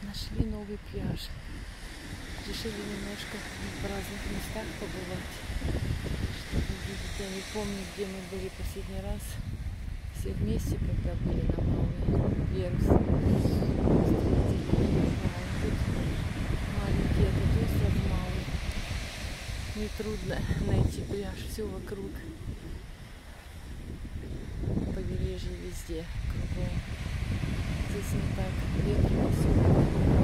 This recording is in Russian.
Нашли новый пляж. Решили немножко в разных местах побывать, чтобы видеть. Я не помню, где мы были последний раз. Все вместе, когда были на Малой Верус. Тут маленький этот остров Малый. Нетрудно найти пляж. Все вокруг. Побережье везде, кругом. Здесь не так ветрено, все.